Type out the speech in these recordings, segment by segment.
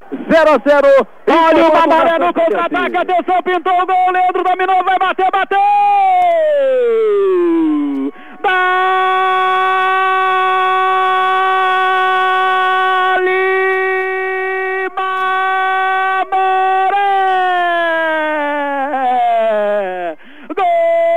0-0. Olha o Mamoré no contra-ataque, atenção, pintou o gol, Leandro dominou, vai bater, bateu! Dali Mamoré! Gol!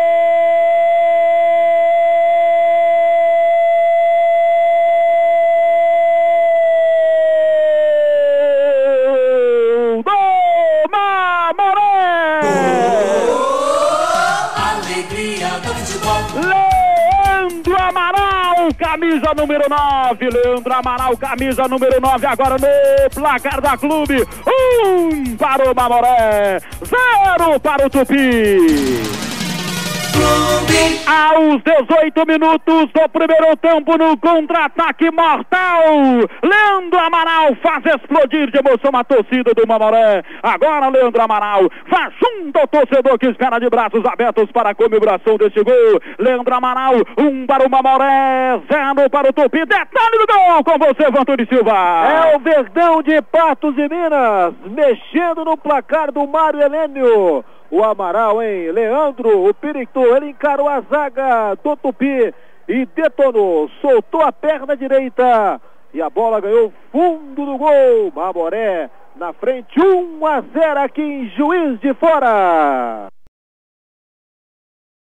Leandro Amaral, camisa número 9. Leandro Amaral, camisa número 9. Agora no placar da Clube. 1 para o Mamoré, 0 para o Tupi. Aos 18 minutos do primeiro tempo, no contra-ataque mortal, Leandro Amaral faz explodir de emoção a torcida do Mamoré. Agora Leandro Amaral faz junto ao torcedor que espera de braços abertos para a comemoração deste gol. Leandro Amaral, 1 para o Mamoré, 0 para o Tupi. Detalhe do gol com você, Vanturi Silva. É o Verdão de Patos de Minas, mexendo no placar do Mário Helênio. O Amaral, hein? Leandro, o Pirito, ele encarou a zaga do Tupi e detonou, soltou a perna direita e a bola ganhou fundo do gol. Mamoré na frente, 1-0 aqui em Juiz de Fora.